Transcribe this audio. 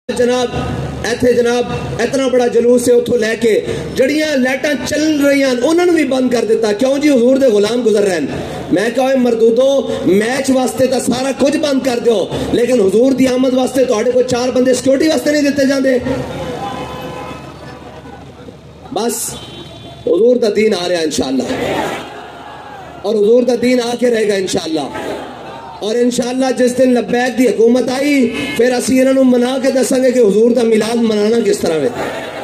जनाब इत्थे जनाब इतना बड़ा जलूस है उतो लैके जड़ियां लाइटां चल रही उन्होंने भी बंद कर दिता। क्यों जी? हुजूर दे गुलाम गुजर रहे हैं। मैं कहा मरदूदो मैच वास्ते तो सारा कुछ बंद कर दो, लेकिन हुजूर दी आमद वास्ते तुहाडे कोल 4 बंदे सिक्योरिटी वास्ते नहीं दिते जाते। बस हुजूर दा दीन आ रहा इंशाअल्लाह, और हुजूर दा दीन आके रहेगा इंशाअल्लाह। और इंशाअल्लाह जिस दिन लब्बैक दी हुकूमत आई फिर असीं इन्हां नूं मना के दसांगे कि हुजूर दा मिलाद मनाना किस तरह है।